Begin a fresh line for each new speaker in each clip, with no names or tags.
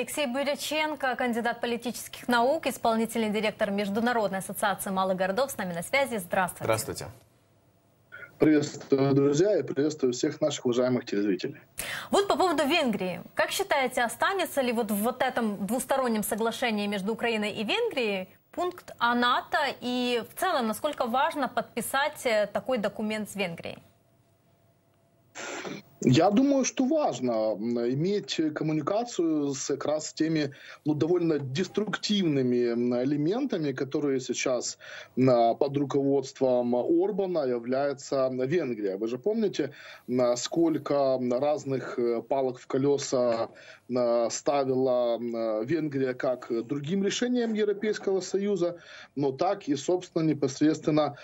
Алексей Буряченко, кандидат политических наук, исполнительный директор Международной ассоциации малых городов, с нами на связи. Здравствуйте.
Здравствуйте.
Приветствую, друзья, и приветствую всех наших уважаемых телезрителей.
Вот по поводу Венгрии. Как считаете, останется ли вот этом двустороннем соглашении между Украиной и Венгрией пункт о НАТО? И в целом, насколько важно подписать такой документ с Венгрией?
Я думаю, что важно иметь коммуникацию как раз с теми довольно деструктивными элементами, которые сейчас под руководством Орбана является Венгрия. Вы же помните, сколько разных палок в колеса ставила Венгрия как другим решением Европейского Союза, но так и, собственно, непосредственно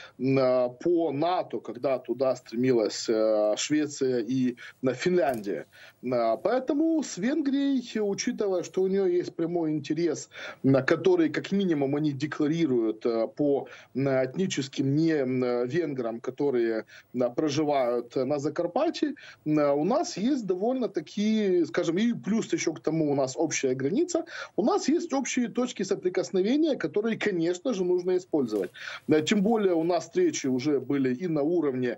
по НАТО, когда туда стремилась Швеция и Финляндия. Поэтому с Венгрией, учитывая, что у нее есть прямой интерес, который, как минимум, они декларируют по этническим не венграм, которые проживают на Закарпатье, у нас есть довольно такие, скажем, и плюс еще к тому у нас общая граница, у нас есть общие точки соприкосновения, которые, конечно же, нужно использовать. Тем более у нас встречи уже были и на уровне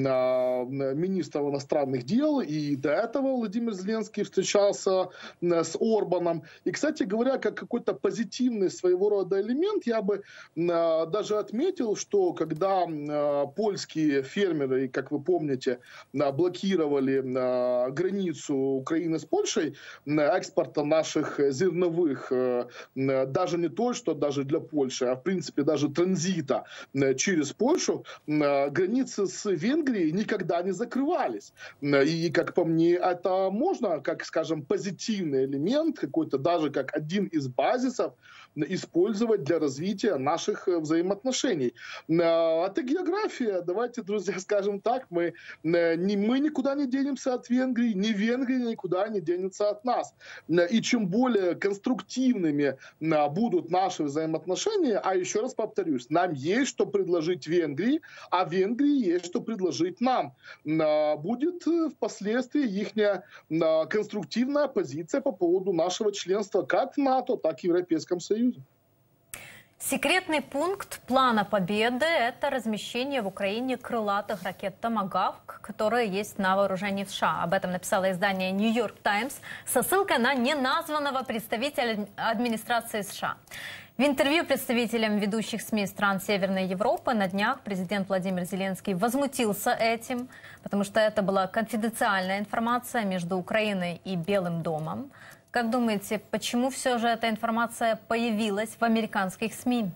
министров иностранных дел, и до этого Владимир Зеленский встречался с Орбаном. И, кстати говоря, как какой-то позитивный своего рода элемент, я бы даже отметил, что когда польские фермеры, как вы помните, блокировали границу Украины с Польшей, экспорта наших зерновых, даже не то, что даже для Польши, а в принципе даже транзита через Польшу, границы с Венгрией никогда не закрывались. И, как по мне, это можно, как, скажем, позитивный элемент, какой-то даже как один из базисов, использовать для развития наших взаимоотношений. Это география. Давайте, друзья, скажем так, мы никуда не денемся от Венгрии, ни Венгрия никуда не денется от нас. И чем более конструктивными будут наши взаимоотношения, а еще раз повторюсь, нам есть что предложить Венгрии, а Венгрии есть что предложить нам. Будет впоследствии их конструктивная позиция по поводу нашего членства как в НАТО, так и в Европейском Союзе.
Секретный пункт плана Победы – это размещение в Украине крылатых ракет «Томагавк», которые есть на вооружении в США. Об этом написало издание «Нью Йорк Таймс» со ссылкой на неназванного представителя администрации США. В интервью представителям ведущих СМИ стран Северной Европы на днях президент Владимир Зеленский возмутился этим, потому что это была конфиденциальная информация между Украиной и Белым домом. Как думаете, почему все же эта информация появилась в американских СМИ?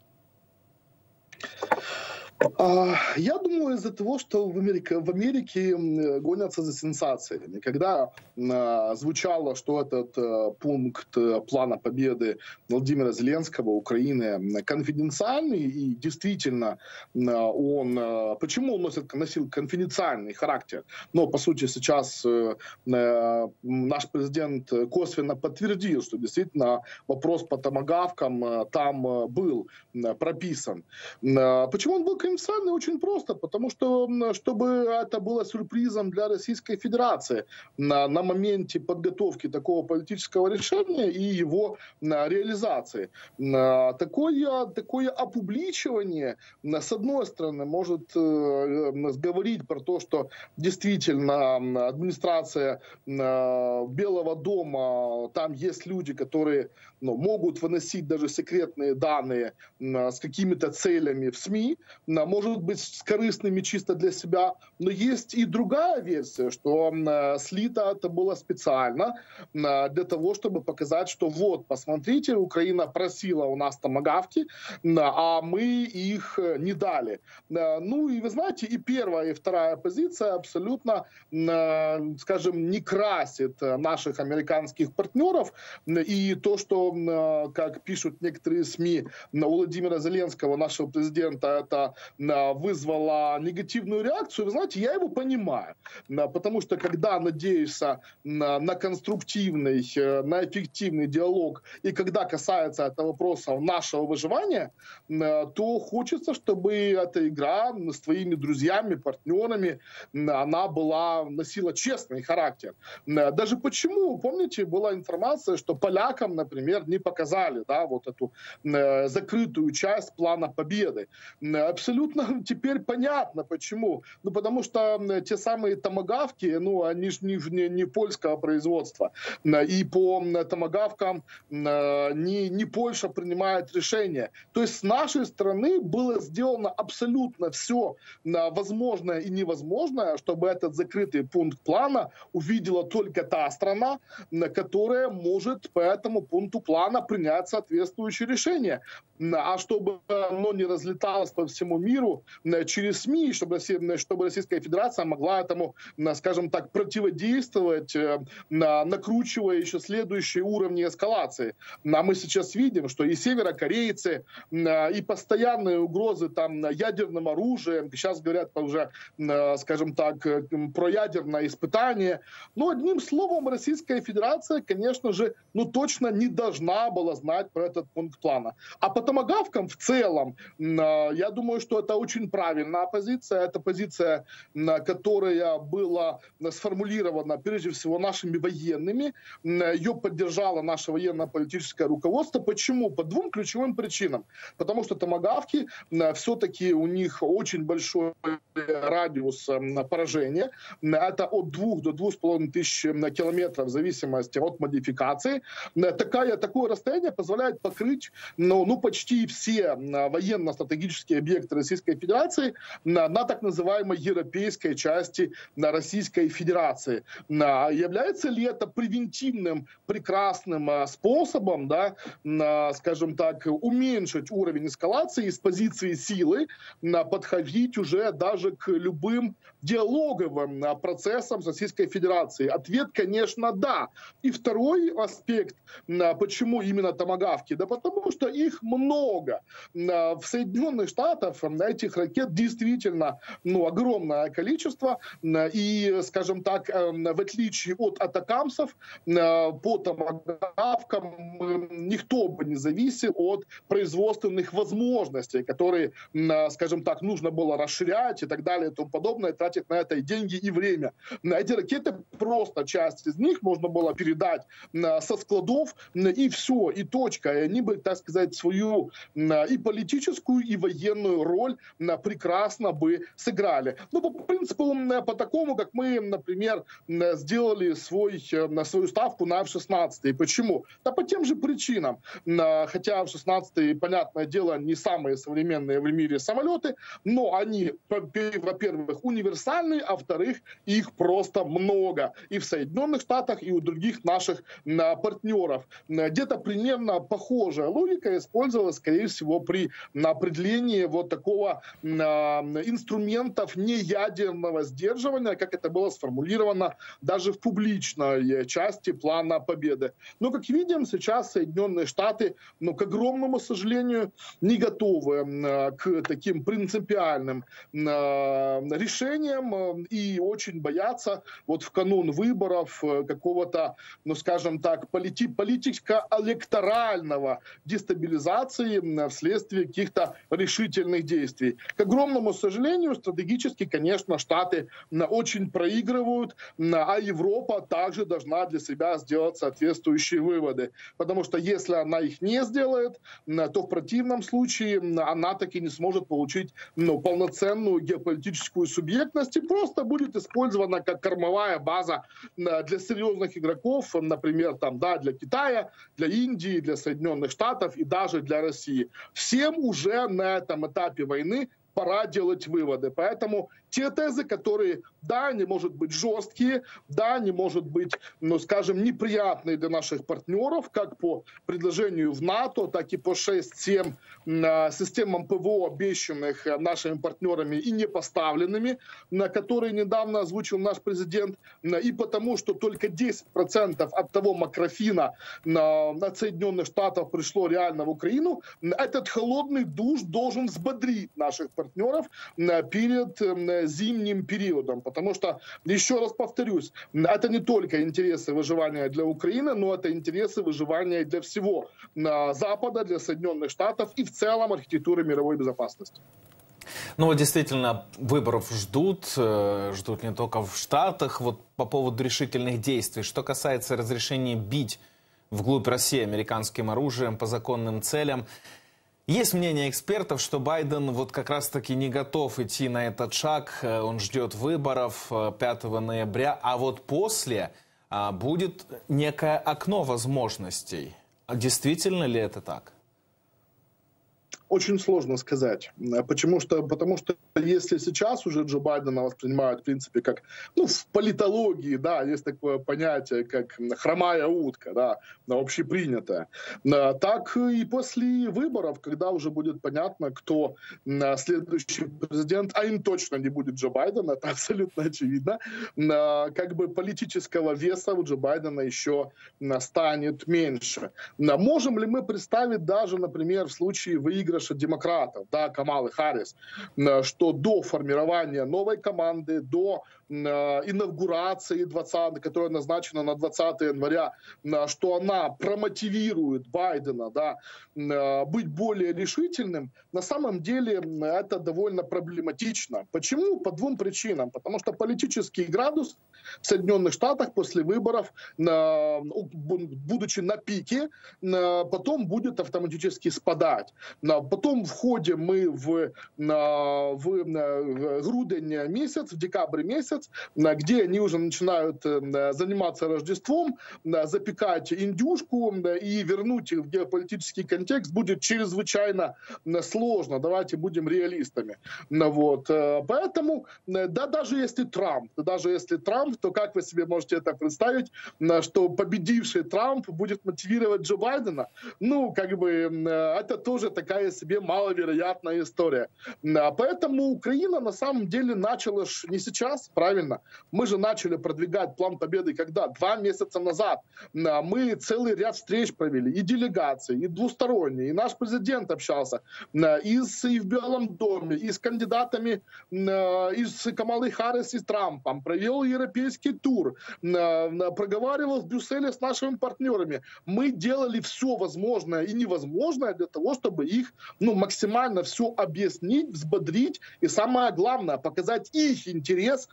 Я думаю, из-за того, что в Америке гонятся за сенсациями. Когда звучало, что этот пункт плана победы Владимира Зеленского Украины конфиденциальный, и действительно он... Почему он носил конфиденциальный характер? Но, по сути, сейчас наш президент косвенно подтвердил, что действительно вопрос по томагавкам там был прописан. Почему он был конфиденциальный? Очень просто, потому что, чтобы это было сюрпризом для Российской Федерации на моменте подготовки такого политического решения и его реализации. Такое опубличивание, с одной стороны, может говорить про то, что действительно администрация Белого дома, там есть люди, которые могут выносить даже секретные данные с какими-то целями в СМИ, может быть, с корыстными чисто для себя, но есть и другая версия, что слито это было специально для того, чтобы показать, что вот, посмотрите, Украина просила у нас томагавки, а мы их не дали. Ну и вы знаете, и первая, и вторая позиция абсолютно, скажем, не красит наших американских партнеров, и то, что, как пишут некоторые СМИ, у Владимира Зеленского, нашего президента, это вызвало негативную реакцию, вы знаете, я его понимаю. Потому что когда надеешься на конструктивный, на эффективный диалог, и когда касается этого вопроса нашего выживания, то хочется, чтобы эта игра с твоими друзьями, партнерами, она носила честный характер. Даже почему, помните, была информация, что полякам, например, не показали, да, вот эту закрытую часть плана победы. Абсолютно теперь понятно, почему. Ну, потому что те самые томагавки, ну, они же не польского производства. И по томагавкам не Польша принимает решение. То есть с нашей стороны было сделано абсолютно все возможное и невозможное, чтобы этот закрытый пункт плана увидела только та страна, которая может по этому пункту плана принять соответствующее решение. А чтобы оно не разлеталось по всему миру через СМИ, чтобы Российская Федерация могла этому, скажем так, противодействовать, накручивая еще следующие уровни эскалации. А мы сейчас видим, что и северокорейцы, и постоянные угрозы там ядерным оружием, сейчас говорят уже, скажем так, про ядерное испытание. Но одним словом, Российская Федерация, конечно же, ну точно не должна была знать про этот пункт плана. А по томагавкам в целом, я думаю, что это очень правильная позиция. Это позиция, которая была сформулирована прежде всего нашими военными. Ее поддержало наше военно-политическое руководство. Почему? По двум ключевым причинам. Потому что томагавки, все-таки у них очень большой радиус поражения. Это от 2 до 2,5 тысяч километров в зависимости от модификации. Такое расстояние позволяет покрыть почти все военно-стратегические объекты Российской Федерации на так называемой европейской части Российской Федерации. Является ли это превентивным, прекрасным способом, да, скажем так, уменьшить уровень эскалации и с позиции силы подходить уже даже к любым диалоговым процессам с Российской Федерацией? Ответ, конечно, да. И второй аспект, почему именно томагавки? Да потому что их много. В Соединенных Штатах этих ракет действительно огромное количество. И, скажем так, в отличие от атакамсов, по томагавкам никто бы не зависел от производственных возможностей, которые, скажем так, нужно было расширять и так далее и тому подобное, тратить на это и деньги, и время. Эти ракеты, просто часть из них можно было передать со складов, и все, и точка. И они бы, так сказать, свою и политическую, и военную роль прекрасно бы сыграли. Ну, по принципу, по такому, как мы, например, сделали свою ставку на F-16. Почему? Да по тем же причинам. Хотя F-16, понятное дело, не самые современные в мире самолеты, но они, во-первых, универсальные, а во-вторых, их просто много. И в Соединенных Штатах, и у других наших партнеров. Где-то примерно похожая логика использовалась, скорее всего, при определении вот такого инструментов неядерного сдерживания, как это было сформулировано даже в публичной части плана победы. Но, как видим, сейчас Соединенные Штаты, к огромному сожалению, не готовы к таким принципиальным решениям и очень боятся вот в канун выборов какого-то, скажем так, политико-электорального дестабилизации вследствие каких-то решительных действий. К огромному сожалению, стратегически, конечно, Штаты очень проигрывают, а Европа также должна для себя сделать соответствующие выводы. Потому что если она их не сделает, то в противном случае она таки не сможет получить полноценную геополитическую субъектность и просто будет использована как кормовая база для серьезных игроков, например, для Китая, для Индии, для Соединенных Штатов и даже для России. Всем уже на этом этапе войны пора делать выводы. Поэтому те тезы, которые, да, они, может быть, жесткие, да, они, может быть, скажем, неприятные для наших партнеров, как по предложению в НАТО, так и по 6-7 системам ПВО, обещанных нашими партнерами и не поставленными, которые недавно озвучил наш президент, и потому, что только 10% от того макрофина от Соединенных Штатов пришло реально в Украину, этот холодный душ должен взбодрить наших партнеров партнеров перед зимним периодом. Потому что, еще раз повторюсь, это не только интересы выживания для Украины, но это интересы выживания для всего Запада, для Соединенных Штатов и в целом архитектуры мировой безопасности.
Ну вот действительно, выборов ждут не только в Штатах. Вот по поводу решительных действий. Что касается разрешения бить вглубь России американским оружием по законным целям, есть мнение экспертов, что Байден вот как раз-таки не готов идти на этот шаг. Он ждет выборов 5 ноября, а вот после будет некое окно возможностей. Действительно ли это так?
Очень сложно сказать. Потому что если сейчас уже Джо Байдена воспринимают, в принципе, как, в политологии, да, есть такое понятие, как хромая утка, да, общепринятое, так и после выборов, когда уже будет понятно, кто следующий президент, а им точно не будет Джо Байден, это абсолютно очевидно, как бы политического веса у Джо Байдена еще станет меньше. Можем ли мы представить даже, например, в случае выигрыша демократов, да, Камалы Харрис, что до формирования новой команды, до инаугурации, которая назначена на 20 января, что она промотивирует Байдена, да, быть более решительным, на самом деле это довольно проблематично. Почему? По двум причинам. Потому что политический градус в Соединенных Штатах после выборов, будучи на пике, потом будет автоматически спадать. Потом входим мы в грудень месяц, в декабрь месяц, где они уже начинают заниматься Рождеством, запекать индюшку и вернуть их в геополитический контекст будет чрезвычайно сложно. Давайте будем реалистами. Вот. Поэтому, даже если Трамп, то как вы себе можете это представить, что победивший Трамп будет мотивировать Джо Байдена? Это тоже такая себе маловероятная история. Поэтому Украина на самом деле начала не сейчас, правильно? Мы же начали продвигать план победы когда? 2 месяца назад. Мы целый ряд встреч провели, и делегации, и двусторонние, и наш президент общался и в Белом доме, и с кандидатами, и с Камалой Харрис, и с Трампом, провел европейский тур, проговаривал в Брюсселе с нашими партнерами. Мы делали все возможное и невозможное для того, чтобы их максимально все объяснить, взбодрить и, самое главное, показать их интерес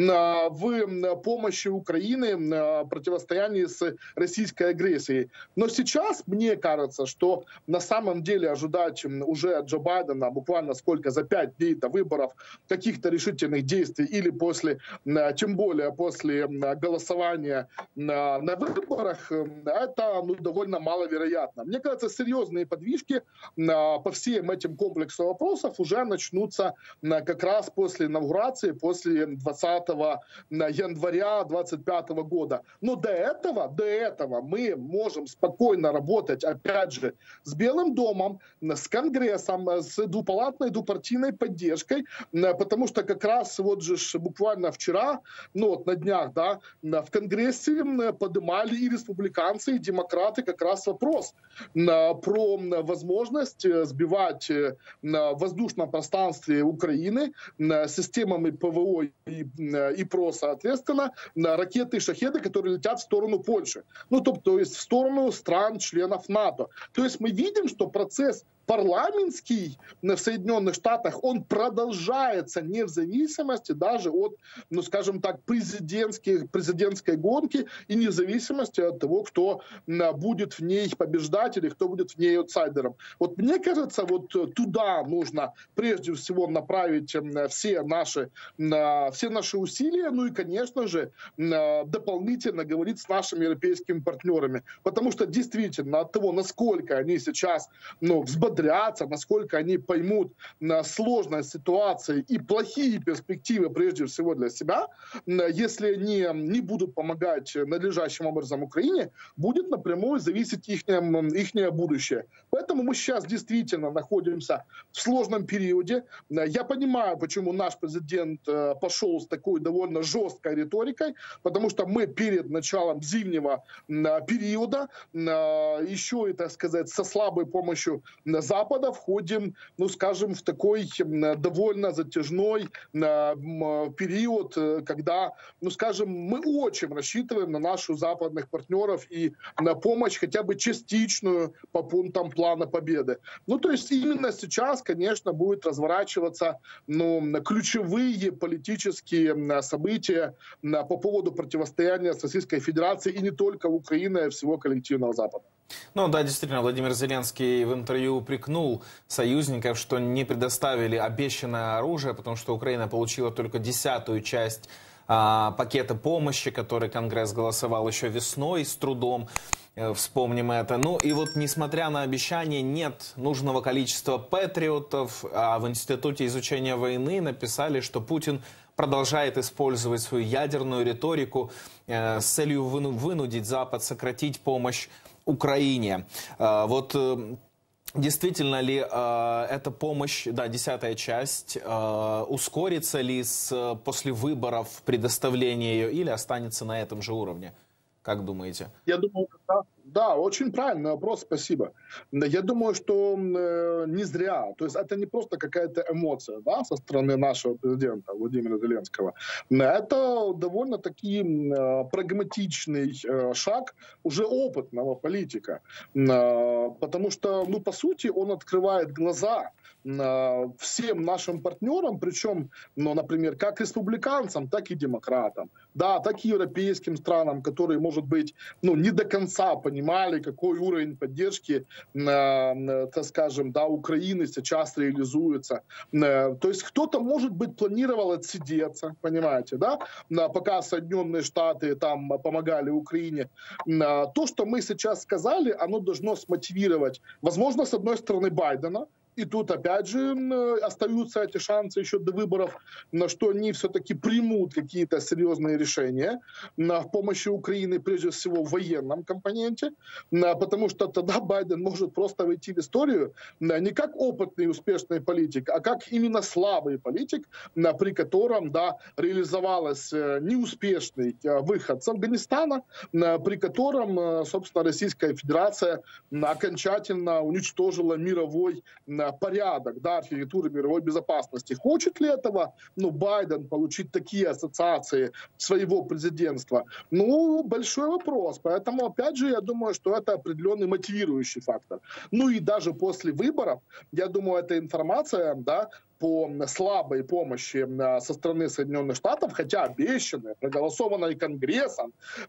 в помощи Украины в противостоянии с российской агрессией. Но сейчас мне кажется, что на самом деле ожидать уже от Джо Байдена буквально за 5 дней до выборов каких-то решительных действий или тем более после голосования на выборах, это довольно маловероятно. Мне кажется, серьезные подвижки по всем этим комплексу вопросов уже начнутся как раз после инаугурации, после 20 января 2025 года. Но до этого мы можем спокойно работать, опять же, с Белым домом, с Конгрессом, с двупалатной, двупартийной поддержкой, потому что как раз буквально вчера, на днях, да, в Конгрессе поднимали и республиканцы, и демократы как раз вопрос про возможность сбивать в воздушном пространстве Украины системами ПВО и ПРО, соответственно, ракеты «Шахеды», которые летят в сторону Польши. То есть в сторону стран-членов НАТО. То есть мы видим, что процесс парламентский в Соединенных Штатах, он продолжается не в зависимости даже от, скажем так, президентской гонки и не в зависимости от того, кто будет в ней побеждать или кто будет в ней аутсайдером. Вот мне кажется, туда нужно прежде всего направить все наши усилия, и, конечно же, дополнительно говорить с нашими европейскими партнерами. Потому что действительно от того, насколько они сейчас взбодрятся, насколько они поймут сложность ситуации и плохие перспективы прежде всего для себя, если они не будут помогать надлежащим образом Украине, будет напрямую зависеть их будущее. Поэтому мы сейчас действительно находимся в сложном периоде. Я понимаю, почему наш президент пошел с такой довольно жесткой риторикой, потому что мы перед началом зимнего периода, еще и, так сказать, со слабой помощью Запада входим, ну, скажем, в такой довольно затяжной период, когда, ну, скажем, мы очень рассчитываем на наших западных партнеров и на помощь хотя бы частичную по пунктам плана победы. Ну, то есть именно сейчас, конечно, будет разворачиваться, ну, ключевые политические события по поводу противостояния с Российской Федерацией и не только Украины, а всего коллективного Запада.
Ну да, действительно, Владимир Зеленский в интервью упрекнул союзников, что не предоставили обещанное оружие, потому что Украина получила только 10-ю часть пакета помощи, который Конгресс голосовал еще весной с трудом. Вспомним это. Ну и вот, несмотря на обещание, нет нужного количества патриотов, а в Институте изучения войны написали, что Путин продолжает использовать свою ядерную риторику с целью вынудить Запад сократить помощь Украине. Вот действительно ли эта помощь, да, 10-я часть, ускорится ли после выборов предоставление ее или останется на этом же уровне? Как думаете?
Я думаю, да, очень правильный вопрос, спасибо. Я думаю, что не зря. То есть это не просто какая-то эмоция, да, со стороны нашего президента Владимира Зеленского. Это довольно-таки прагматичный шаг уже опытного политика. Потому что, ну, по сути, он открывает глаза всем нашим партнерам, причем, ну, например, как республиканцам, так и демократам, да, так и европейским странам, которые, может быть, ну, не до конца понимали, какой уровень поддержки, так скажем, да, Украины сейчас реализуется. То есть кто-то, может быть, планировал отсидеться, понимаете, да, пока Соединенные Штаты там помогали Украине. То, что мы сейчас сказали, оно должно смотивировать, возможно, с одной стороны, Байдена. И тут, опять же, остаются эти шансы еще до выборов, на что они все-таки примут какие-то серьезные решения в помощи Украины, прежде всего в военном компоненте, потому что тогда Байден может просто войти в историю не как опытный и успешный политик, а как именно слабый политик, при котором, да, реализовалась неуспешный выход с Афганистана, при котором, собственно, Российская Федерация окончательно уничтожила мировой порядок, да, архитектуры мировой безопасности. Хочет ли этого, ну, Байден получить такие ассоциации своего президентства? Ну, большой вопрос. Поэтому, опять же, я думаю, что это определенный мотивирующий фактор. Ну и даже после выборов, я думаю, эта информация, да, по слабой помощи со стороны Соединенных Штатов, хотя обещанная, проголосованная Конгрессом,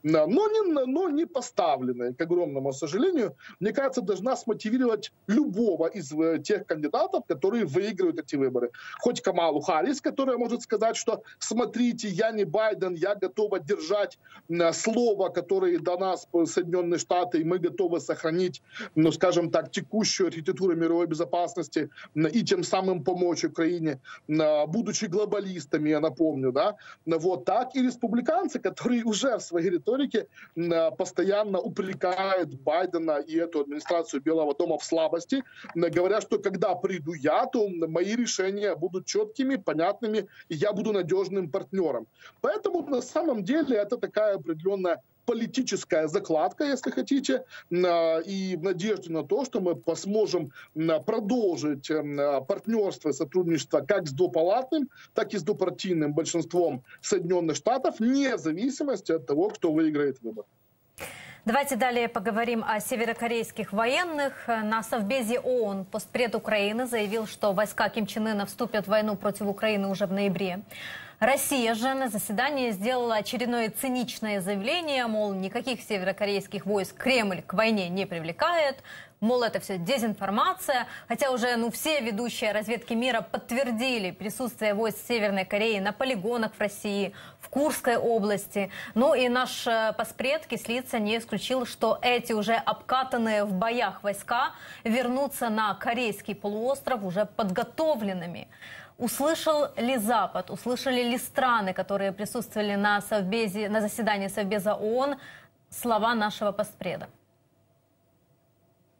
но не поставленная, к огромному сожалению, мне кажется, должна смотивировать любого из тех кандидатов, которые выигрывают эти выборы. Хоть Камалу Харрис, которая может сказать, что смотрите, я не Байден, я готова держать слово, которое до нас Соединенные Штаты, и мы готовы сохранить, ну, скажем так, текущую архитектуру мировой безопасности и тем самым помочь Украине, будучи глобалистами, я напомню, да, вот так и республиканцы, которые уже в своей риторике постоянно упрекают Байдена и эту администрацию Белого дома в слабости, говоря, что когда приду я, то мои решения будут четкими, понятными, и я буду надежным партнером. Поэтому на самом деле это такая определенная политическая закладка, если хотите, и в надежде на то, что мы сможем продолжить партнерство и сотрудничество как с двупалатным, так и с двупартийным большинством Соединенных Штатов, вне зависимости от того, кто выиграет выборы.
Давайте далее поговорим о северокорейских военных. На Совбезе ООН постпред Украины заявил, что войска Ким Чен Ына вступят в войну против Украины уже в ноябре. Россия же на заседании сделала очередное циничное заявление, мол, никаких северокорейских войск Кремль к войне не привлекает, мол, это все дезинформация, хотя уже все ведущие разведки мира подтвердили присутствие войск Северной Кореи на полигонах в России, в Курской области. Ну и наш постпред Кислица не исключил, что эти уже обкатанные в боях войска вернутся на Корейский полуостров уже подготовленными. Услышал ли Запад, услышали ли страны, которые присутствовали на заседании Совбеза ООН, слова нашего постпреда?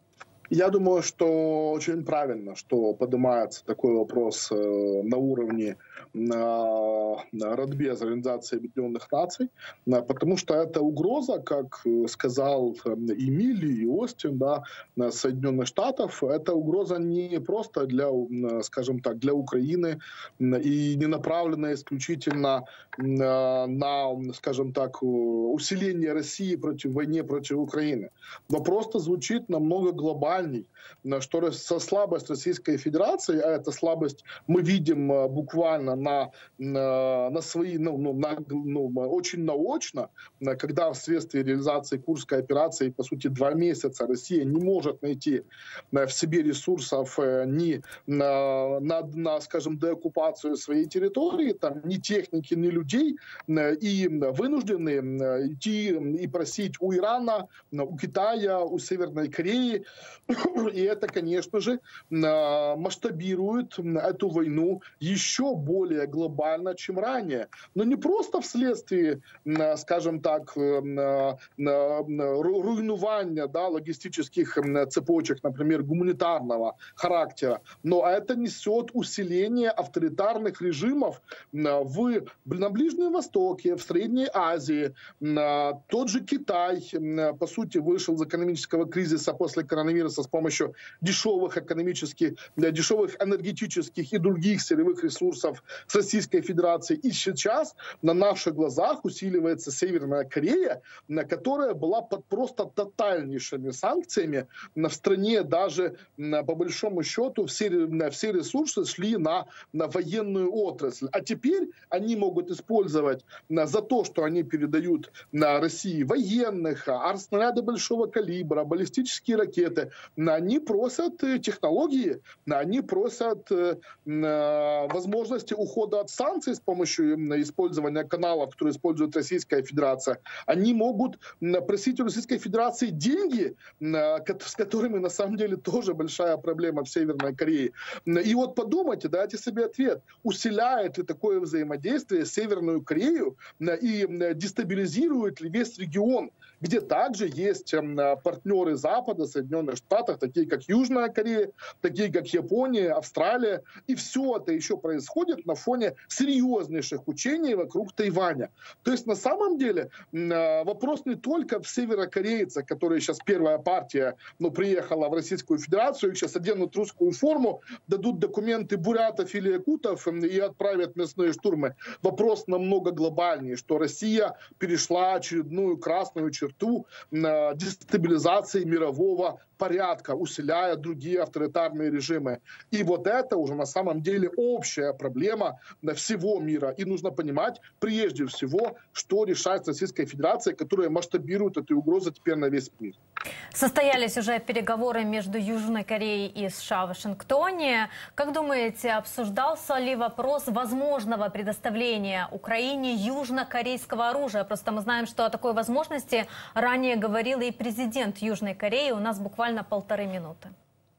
Я думаю, что очень правильно, что поднимается такой вопрос на уровне Радбез Организации Объединенных Наций, потому что это угроза, как сказал и Милли, и Остин, да, Соединенных Штатов, это угроза не просто для, скажем так, для Украины и не направлена исключительно на, скажем так, усиление России против войны против Украины. Вопрос-то звучит намного глобальней, что слабость Российской Федерации, а эта слабость мы видим буквально на свои, очень наочно, когда вследствие реализации Курской операции, по сути, 2 месяца Россия не может найти в себе ресурсов ни на, скажем, деоккупацию своей территории, там, ни техники, ни людей, и вынуждены идти и просить у Ирана, у Китая, у Северной Кореи, и это, конечно же, масштабирует эту войну еще более глобально, чем ранее. Но не просто вследствие, скажем так, руйнування, да, логистических цепочек, например, гуманитарного характера, но это несет усиление авторитарных режимов на Ближнем Востоке, в Средней Азии. Тот же Китай, по сути, вышел из экономического кризиса после коронавируса с помощью дешевых энергетических и других сырьевых ресурсов с Российской Федерацией. И сейчас на наших глазах усиливается Северная Корея, которая была под просто тотальнейшими санкциями. В стране даже, по большому счету, все ресурсы шли на военную отрасль. А теперь они могут использовать за то, что они передают на России военных, снаряды большого калибра, баллистические ракеты. Они просят технологии, они просят возможности ухода от санкций с помощью использования каналов, которые использует Российская Федерация. Они могут просить у Российской Федерации деньги, с которыми на самом деле тоже большая проблема в Северной Корее. И вот подумайте, дайте себе ответ, усиляет ли такое взаимодействие Северную Корею и дестабилизирует ли весь регион, где также есть партнеры Запада, Соединенных Штатов, такие как Южная Корея, такие как Япония, Австралия. И все это еще происходит на фоне серьезнейших учений вокруг Тайваня. То есть на самом деле вопрос не только в северокорейцах, которые сейчас первая партия приехала в Российскую Федерацию, их сейчас оденут русскую форму, дадут документы бурятов или якутов и отправят мясные штурмы. Вопрос намного глобальнее, что Россия перешла очередную красную черту дестабилизации мирового порядка, усиляя другие авторитарные режимы. И вот это уже на самом деле общая проблема всего мира. И нужно понимать прежде всего, что решает Российская Федерация, которая масштабирует эту угрозу теперь на весь мир.
Состоялись уже переговоры между Южной Кореей и США в Вашингтоне. Как думаете, обсуждался ли вопрос возможного предоставления Украине южнокорейского оружия? Просто мы знаем, что о такой возможности ранее говорил и президент Южной Кореи. У нас буквально 1,5 минуты.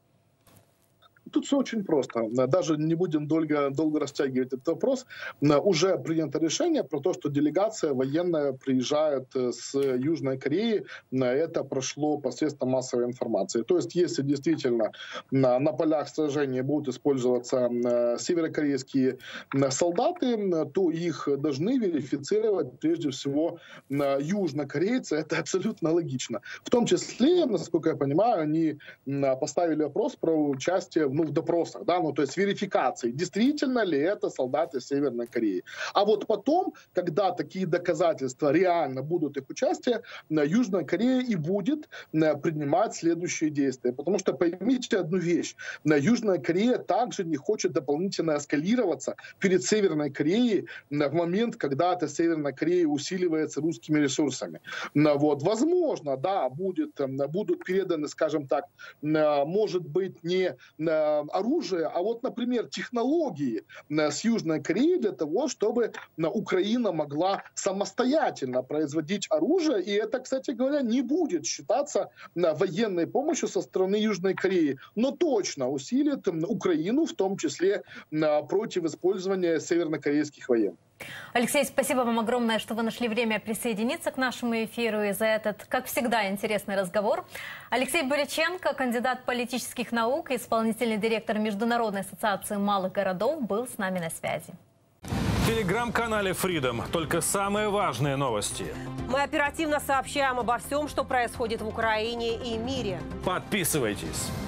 Тут все очень просто. Даже не будем долго растягивать этот вопрос. Уже принято решение про то, что делегация военная приезжает с Южной Кореи. Это прошло посредством массовой информации. То есть, если действительно на полях сражения будут использоваться северокорейские солдаты, то их должны верифицировать прежде всего южнокорейцы. Это абсолютно логично. В том числе, насколько я понимаю, они поставили вопрос про участие в допросах, да, то есть верификации, действительно ли это солдаты Северной Кореи. А вот потом, когда такие доказательства реально будут их участие, Южная Корея и будет принимать следующие действия. Потому что поймите одну вещь, Южная Корея также не хочет дополнительно эскалироваться перед Северной Кореей в момент, когда эта Северная Корея усиливается русскими ресурсами. Вот. Возможно, да, будут переданы, скажем так, может быть, не оружие, а вот, например, технологии с Южной Кореей для того, чтобы Украина могла самостоятельно производить оружие. И это, кстати говоря, не будет считаться военной помощью со стороны Южной Кореи, но точно усилит Украину, в том числе против использования севернокорейских военных.
Алексей, спасибо вам огромное, что вы нашли время присоединиться к нашему эфиру и за этот, как всегда, интересный разговор. Алексей Буряченко, кандидат политических наук и исполнительный директор Международной ассоциации малых городов, был с нами на связи.
В телеграм-канале Freedom только самые важные новости.
Мы оперативно сообщаем обо всем, что происходит в Украине и мире.
Подписывайтесь.